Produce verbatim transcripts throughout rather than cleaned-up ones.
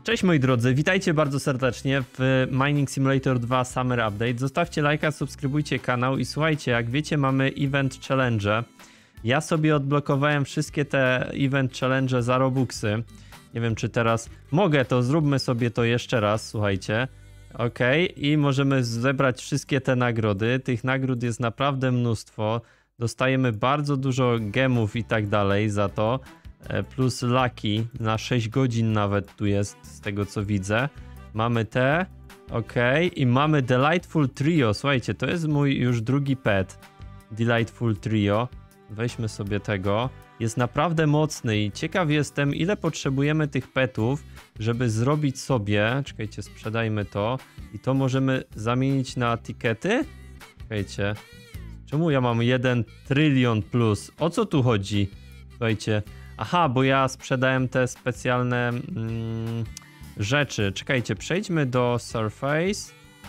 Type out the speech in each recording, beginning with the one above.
Cześć moi drodzy, witajcie bardzo serdecznie w Mining Simulator dwa Summer Update. Zostawcie lajka, subskrybujcie kanał i słuchajcie, jak wiecie mamy event challenge. Ja sobie odblokowałem wszystkie te event challenge za Robuxy. Nie wiem czy teraz mogę, to zróbmy sobie to jeszcze raz, słuchajcie. Ok, i możemy zebrać wszystkie te nagrody. Tych nagród jest naprawdę mnóstwo. Dostajemy bardzo dużo gemów i tak dalej za to. Plus Lucky na sześć godzin nawet tu jest, z tego co widzę. Mamy te, ok, i mamy Delightful Trio. Słuchajcie, to jest mój już drugi pet. Delightful Trio. Weźmy sobie tego. Jest naprawdę mocny i ciekaw jestem, ile potrzebujemy tych petów, żeby zrobić sobie, czekajcie, sprzedajmy to i to możemy zamienić na tikety? Czekajcie, czemu ja mam jeden trylion plus? O co tu chodzi? Słuchajcie, aha, bo ja sprzedałem te specjalne mm, rzeczy. Czekajcie, przejdźmy do Surface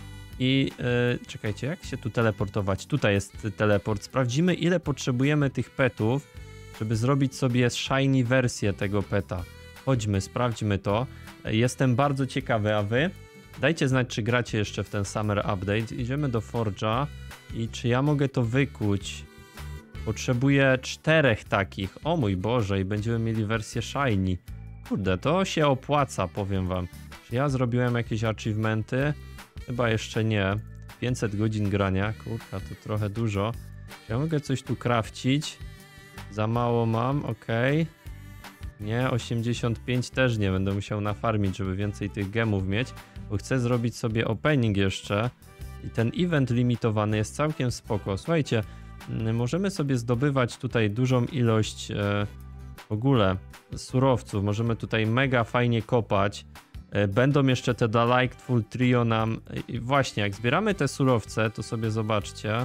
i yy, czekajcie, jak się tu teleportować? Tutaj jest teleport. Sprawdzimy, ile potrzebujemy tych petów, żeby zrobić sobie shiny wersję tego peta. Chodźmy, sprawdźmy to. Jestem bardzo ciekawy, a wy? Dajcie znać, czy gracie jeszcze w ten Summer Update. Idziemy do Forge'a i czy ja mogę to wykuć? Potrzebuję czterech takich. O mój Boże, i będziemy mieli wersję shiny. Kurde, to się opłaca, powiem wam. Czy ja zrobiłem jakieś achievementy? Chyba jeszcze nie. pięćset godzin grania. Kurka, to trochę dużo. Czy ja mogę coś tu crafcić? Za mało mam, ok. Nie, osiemdziesiąt pięć też nie. Będę musiał nafarmić, żeby więcej tych gemów mieć. Bo chcę zrobić sobie opening jeszcze. I ten event limitowany jest całkiem spoko. Słuchajcie, możemy sobie zdobywać tutaj dużą ilość e, w ogóle surowców. Możemy tutaj mega fajnie kopać. E, będą jeszcze te Delightful Trio nam... I właśnie, jak zbieramy te surowce, to sobie zobaczcie.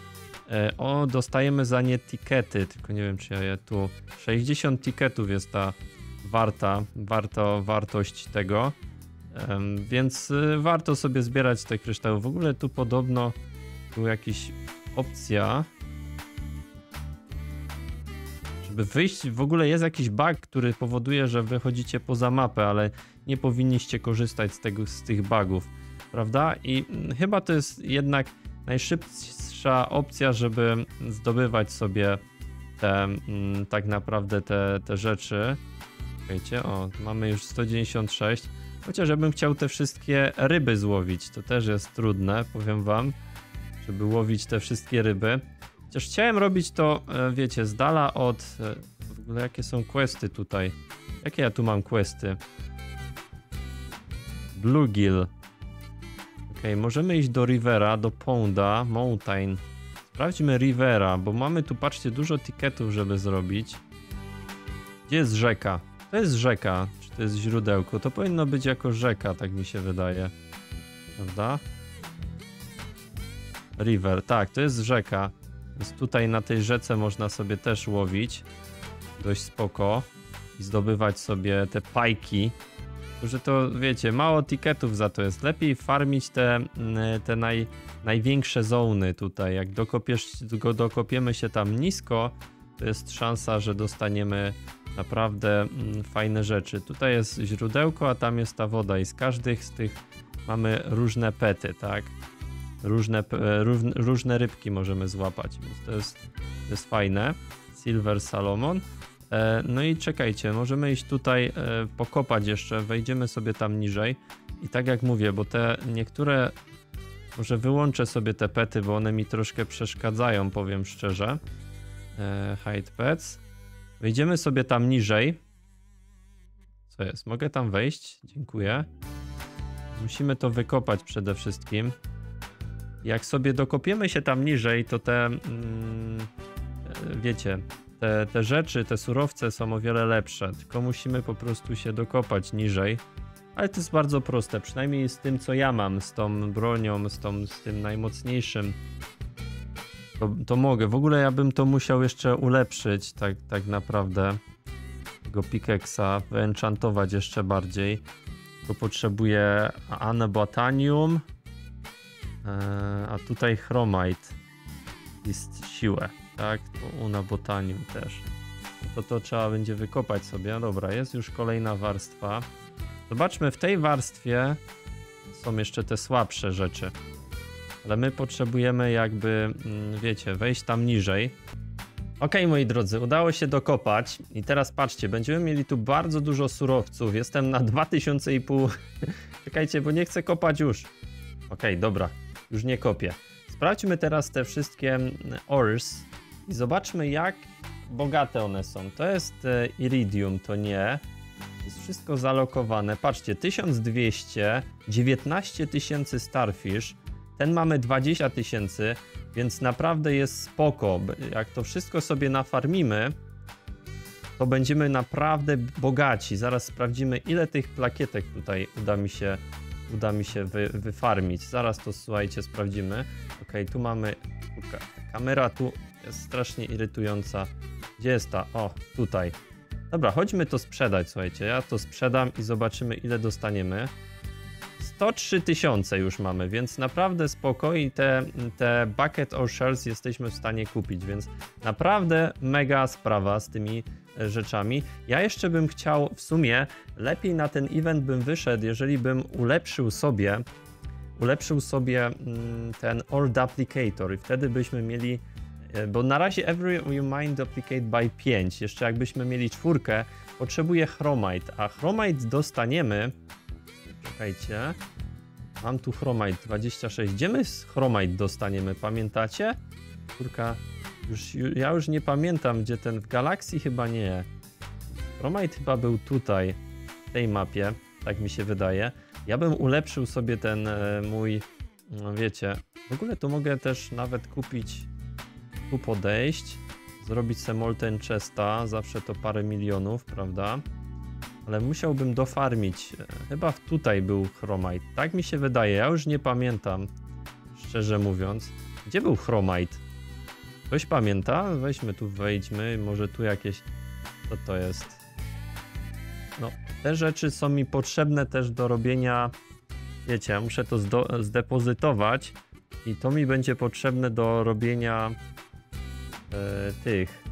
E, o, dostajemy za nie tikety, tylko nie wiem, czy ja je tu... sześćdziesiąt tiketów jest ta warta, warto, wartość tego. E, więc e, warto sobie zbierać te kryształy. W ogóle tu podobno był jakiś opcja... Żeby wyjść, w ogóle jest jakiś bug, który powoduje, że wychodzicie poza mapę, ale nie powinniście korzystać z, tego, z tych bugów, prawda? I chyba to jest jednak najszybsza opcja, żeby zdobywać sobie te, tak naprawdę te, te rzeczy. Wiecie, o, mamy już sto dziewięćdziesiąt sześć, chociaż ja bym chciał te wszystkie ryby złowić, to też jest trudne, powiem wam, żeby łowić te wszystkie ryby. Chociaż chciałem robić to, wiecie, z dala od... W ogóle jakie są questy tutaj? Jakie ja tu mam questy? Bluegill. Ok, możemy iść do Rivera, do Ponda, Mountain. Sprawdźmy Rivera, bo mamy tu, patrzcie, dużo tiketów, żeby zrobić. Gdzie jest rzeka? To jest rzeka, czy to jest źródełko? To powinno być jako rzeka, tak mi się wydaje. Prawda? River, tak, to jest rzeka. Więc tutaj na tej rzece można sobie też łowić dość spoko i zdobywać sobie te pajki. Tylko że to wiecie, mało tiketów za to jest. Lepiej farmić te, te naj, największe zony tutaj. Jak dokopiesz, dokopiemy się tam nisko, to jest szansa, że dostaniemy naprawdę fajne rzeczy. Tutaj jest źródełko, a tam jest ta woda i z każdych z tych mamy różne pety, tak? Różne, różne, różne rybki możemy złapać, więc to jest, to jest fajne. Silver Salomon. E, no i czekajcie, możemy iść tutaj e, pokopać jeszcze, wejdziemy sobie tam niżej. I tak jak mówię, bo te niektóre... Może wyłączę sobie te pety, bo one mi troszkę przeszkadzają, powiem szczerze. E, hide pets. Wejdziemy sobie tam niżej. Co jest? Mogę tam wejść? Dziękuję. Musimy to wykopać przede wszystkim. Jak sobie dokopiemy się tam niżej, to te, mm, wiecie, te, te rzeczy, te surowce są o wiele lepsze, tylko musimy po prostu się dokopać niżej. Ale to jest bardzo proste, przynajmniej z tym, co ja mam, z tą bronią, z, tą, z tym najmocniejszym, to, to mogę. W ogóle ja bym to musiał jeszcze ulepszyć, tak, tak naprawdę, tego pickaxa, wyenchantować jeszcze bardziej. To potrzebuję anabotanium. A tutaj chromite jest siłę, tak? To unabotanium też. To to trzeba będzie wykopać sobie. Dobra, jest już kolejna warstwa. Zobaczmy, w tej warstwie są jeszcze te słabsze rzeczy. Ale my potrzebujemy jakby, wiecie, wejść tam niżej. Ok, moi drodzy, udało się dokopać i teraz patrzcie, będziemy mieli tu bardzo dużo surowców. Jestem na dwa tysiące i pół. Czekajcie, bo nie chcę kopać już. Ok, dobra, już nie kopię. Sprawdźmy teraz te wszystkie ores i zobaczmy, jak bogate one są. To jest e, iridium, to nie. Jest wszystko zalokowane. Patrzcie, tysiąc dwieście, dziewiętnaście tysięcy starfish. Ten mamy dwadzieścia tysięcy, więc naprawdę jest spoko. Jak to wszystko sobie nafarmimy, to będziemy naprawdę bogaci. Zaraz sprawdzimy, ile tych plakietek tutaj uda mi się, uda mi się wy, wyfarmić. Zaraz to, słuchajcie, sprawdzimy. Ok, tu mamy... Kamera tu jest strasznie irytująca. Gdzie jest ta? O, tutaj. Dobra, chodźmy to sprzedać, słuchajcie. Ja to sprzedam i zobaczymy, ile dostaniemy. sto trzy tysiące już mamy, więc naprawdę spoko i te, te bucket or shells jesteśmy w stanie kupić, więc naprawdę mega sprawa z tymi rzeczami. Ja jeszcze bym chciał, w sumie lepiej na ten event bym wyszedł, jeżeli bym ulepszył sobie ulepszył sobie ten ore duplicator i wtedy byśmy mieli, bo na razie every you mine duplicate by pięć, jeszcze jakbyśmy mieli czwórkę, potrzebuję chromite, a chromite dostaniemy. Czekajcie. Mam tu chromite dwadzieścia sześć. Gdzie my chromite dostaniemy? Pamiętacie? Kurka, już, ja już nie pamiętam, gdzie ten w galakcji chyba nie. Chromite chyba był tutaj, w tej mapie, tak mi się wydaje. Ja bym ulepszył sobie ten e, mój, no wiecie, w ogóle to mogę też nawet kupić, tu podejść, zrobić sobie molten chesta, zawsze to parę milionów, prawda? Ale musiałbym dofarmić. Chyba tutaj był chromite. Tak mi się wydaje. Ja już nie pamiętam. Szczerze mówiąc. Gdzie był chromite? Ktoś pamięta? Weźmy tu, wejdźmy. Może tu jakieś... Co to jest? No, te rzeczy są mi potrzebne też do robienia... Wiecie, ja muszę to zdepozytować. I to mi będzie potrzebne do robienia... E, tych...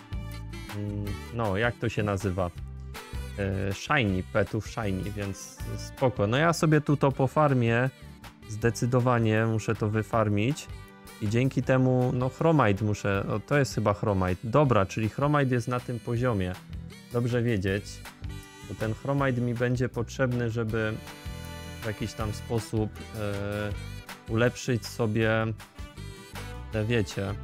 No, jak to się nazywa? Shiny, petów shiny, więc spoko. No ja sobie tu to pofarmię, zdecydowanie muszę to wyfarmić i dzięki temu, no chromite muszę, o, to jest chyba chromite. Dobra, czyli chromite jest na tym poziomie. Dobrze wiedzieć, bo ten chromite mi będzie potrzebny, żeby w jakiś tam sposób e, ulepszyć sobie te, wiecie.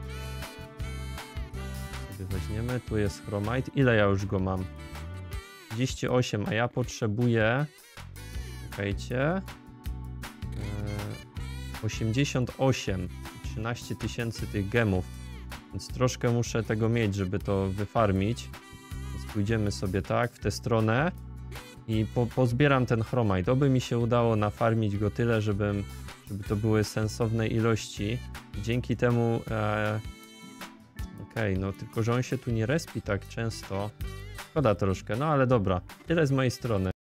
Sobie weźmiemy, tu jest chromite. Ile ja już go mam? trzydzieści osiem, a ja potrzebuję, czekajcie, osiemdziesiąt osiem, trzynaście tysięcy tych gemów, więc troszkę muszę tego mieć, żeby to wyfarmić. Więc pójdziemy sobie tak w tę stronę i po, pozbieram ten chromite. Oby mi się udało nafarmić go tyle, żebym, żeby to były sensowne ilości i dzięki temu e, okej, okay, no tylko że on się tu nie respi tak często. Szkoda troszkę, no ale dobra. Tyle z mojej strony.